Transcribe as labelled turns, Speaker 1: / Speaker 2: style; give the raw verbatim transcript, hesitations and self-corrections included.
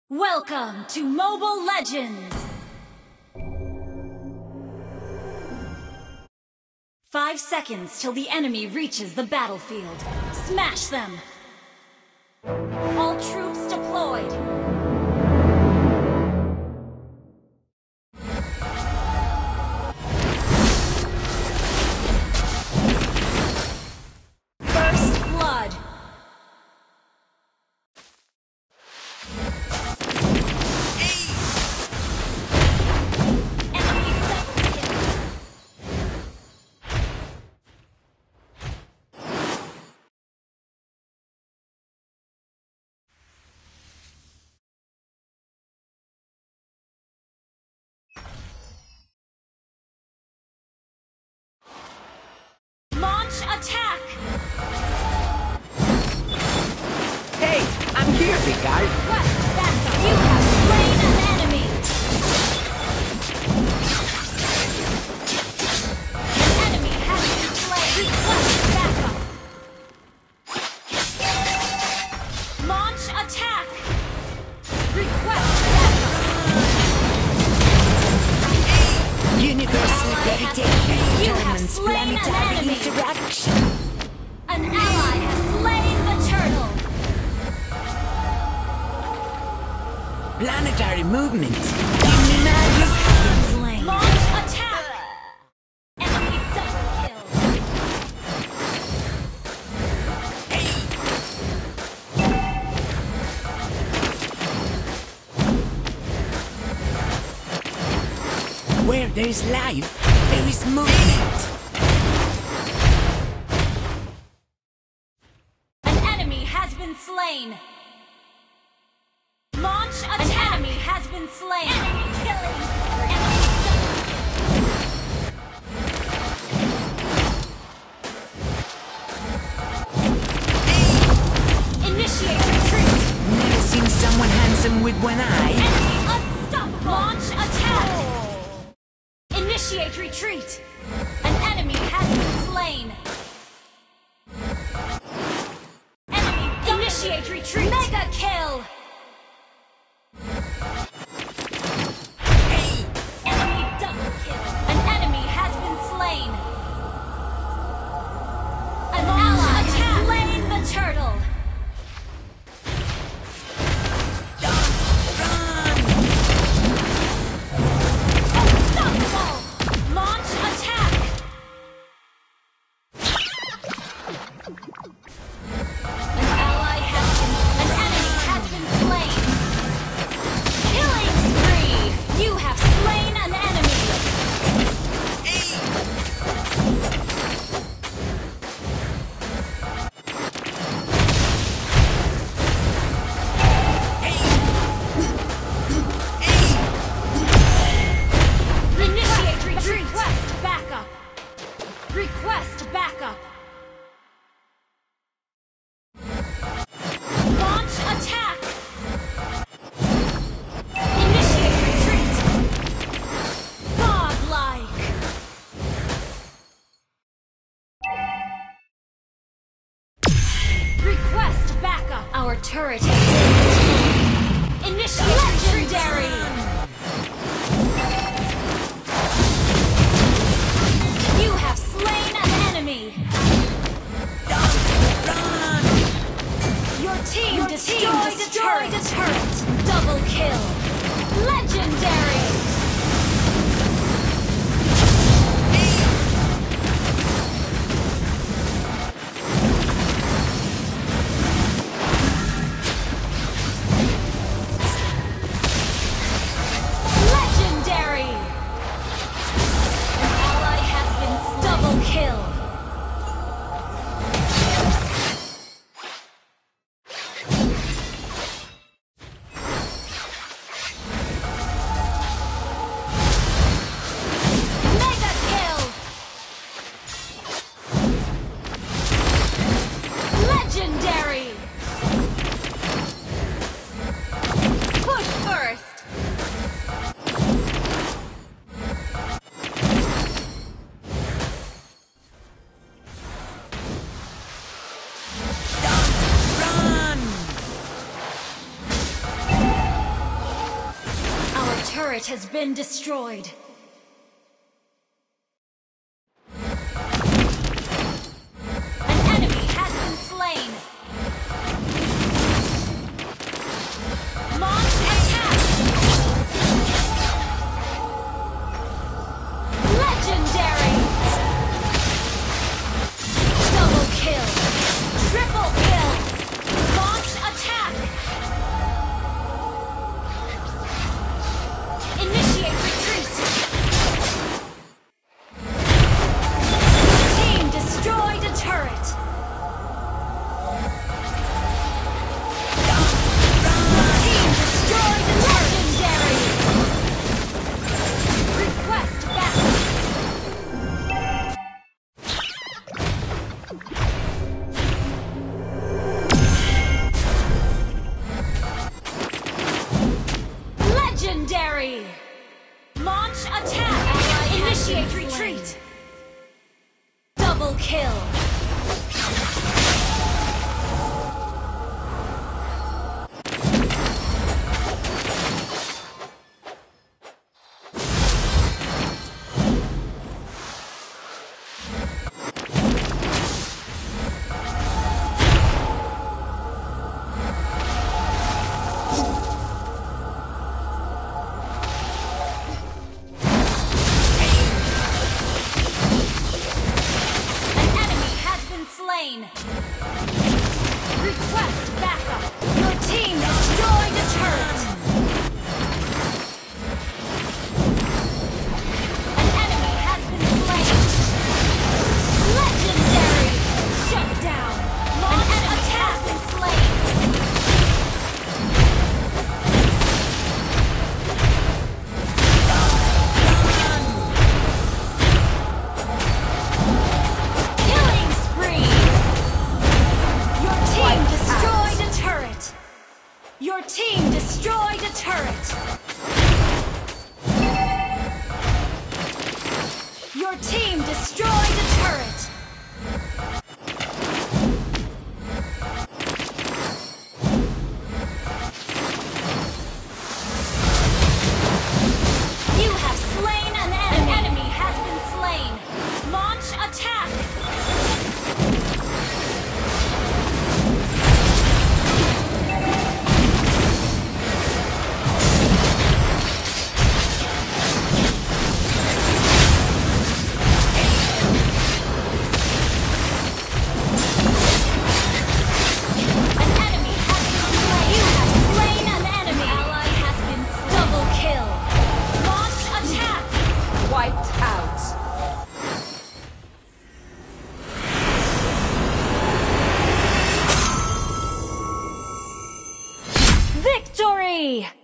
Speaker 1: Welcome to Mobile Legends! Five seconds till the enemy reaches the battlefield. Smash them! All troops deployed! First blood! Attack!
Speaker 2: Hey, I'm here, big guy.
Speaker 1: Request backup! You have slain an enemy! An enemy has been slain! Request backup! Launch attack! Request backup!
Speaker 2: Universal gravitation
Speaker 1: You have
Speaker 2: determines
Speaker 1: slain an
Speaker 2: planetary
Speaker 1: enemy.
Speaker 2: interaction.
Speaker 1: An ally has slain the turtle!
Speaker 2: Planetary movement. Magic has been slain.
Speaker 1: Launch attack! Enemy double kill!
Speaker 2: Where there's life, there is movement.
Speaker 1: An enemy has been slain! Launch attack! An enemy has been slain! Enemy killing! Enemy double- Initiate retreat!
Speaker 2: Never seen someone handsome with one eye.
Speaker 1: Enemy unstoppable! Launch attack! Initiate retreat! An enemy has been slain! Enemy initiate retreat! Mega kill! Enemy double kill! An enemy has been slain! An ally has slain the turtle! Unstoppable! Launch attack! An ally has been... An enemy has been slain! Killing spree! You have slain an enemy! Initiate retreat! Request backup! Request backup! Launch attack! Initiate retreat! Godlike! Request backup! Our turret has been destroyed. Initiate legendary! You have slain an enemy! Your team Your destroyed, team destroyed a turret! Double kill! Legendary! Legendary! An ally has been double kill! turret has been destroyed. An enemy has been slain. Launch attack. Legendary. Double kill. Triple kill. Launch attack. Initiate retreat. Team destroyed a turret. Team destroyed a legendary. Request backup. Legendary. Launch attack. Initiate retreat. Double kill. Slain. Request backup. Your team destroyed a turret. An enemy has been slain. Legendary. Shut down. Launch an attack and slain. Killing spree. Your team destroyed a turret! Your team destroyed a turret! You have slain an enemy! An enemy has been slain! Launch attack! Victory!